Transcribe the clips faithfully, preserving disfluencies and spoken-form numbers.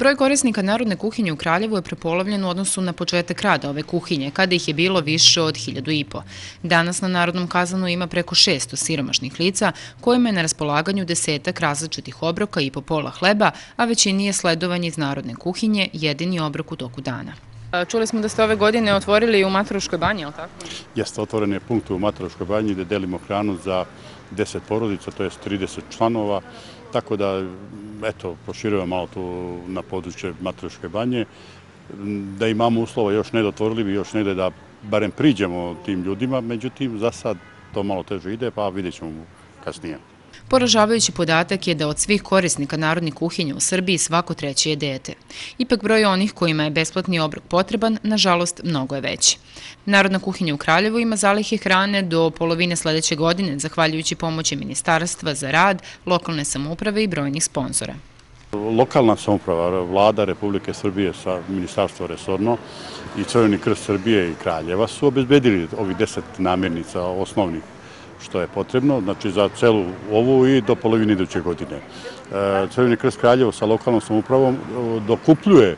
Broj korisnika narodne kuhinje u Kraljevu je prepolovljen u odnosu na početak rada ove kuhinje, kada ih je bilo više od hiljadu i po. Danas na Narodnom kazanu ima preko šesto siromašnih lica, kojima je na raspolaganju desetak različitih obroka i po pola hleba, a većini je sledovanje iz narodne kuhinje jedini obrok u toku dana. Čuli smo da ste ove godine otvorili u Mataruškoj banji, je li tako? Jeste, otvoren je punkt u Mataruškoj banji gde delimo hranu za deset porodica, to je trideset članova, tako da, eto, proširujemo malo tu na područje Mataruške banje, da imamo uslova još ne da otvorili bi još negde da barem priđemo tim ljudima, međutim, za sad to malo teže ide, pa vidjet ćemo kasnije. Poražavajući podatak je da od svih korisnika narodnih kuhinja u Srbiji svako treće je dete. Ipak broj onih kojima je besplatni obrok potreban, nažalost, mnogo je veći. Narodna kuhinja u Kraljevu ima zalihe hrane do polovine sledeće godine, zahvaljujući pomoći Ministarstva za rad, lokalne samouprave i brojnih sponzora. Lokalna samouprava, vlada Republike Srbije sa ministarstvo resorno i Crveni krst Srbije i Kraljeva su obezbedili ovih deset namirnica osnovnih što je potrebno, znači za celu ovu i do polovine iduće godine. Crveni krst Kraljevo sa lokalnom samoupravom dokupljuje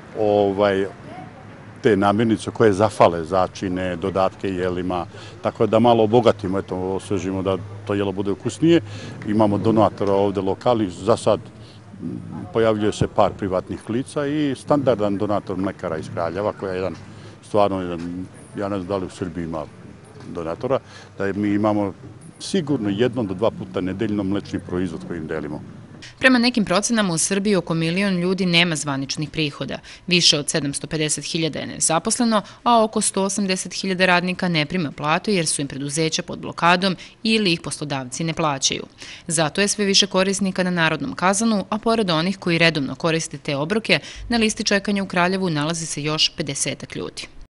te namirnice koje zafale, začine, dodatke jelima, tako da malo obogatimo, eto, osvežimo da to jelo bude ukusnije. Imamo donatora ovde lokalnih, za sad pojavljuje se par privatnih lica i standardan donator mlekara iz Kraljeva, koja je jedan, stvarno, jedan, ja ne znam da li u Srbiji ima donatora, da mi imamo sigurno jednom do dva puta nedeljno mlečni proizvod koji im delimo. Prema nekim procenama u Srbiji oko milion ljudi nema zvaničnih prihoda, više od sedamsto pedeset hiljada je nezaposleno, a oko sto osamdeset hiljada radnika ne prima platu jer su im preduzeća pod blokadom ili ih poslodavci ne plaćaju. Zato je sve više korisnika na Narodnom kazanu, a pored onih koji redovno koriste te obroke, na listi čekanja u Kraljevu nalazi se još pedesetak ljudi.